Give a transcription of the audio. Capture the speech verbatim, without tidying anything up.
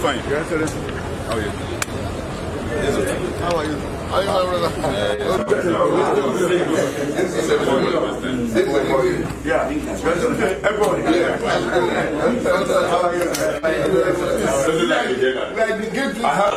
fine. Your Excellency. How are you? How are you? How are you, brother? Yeah. Everybody. How are you?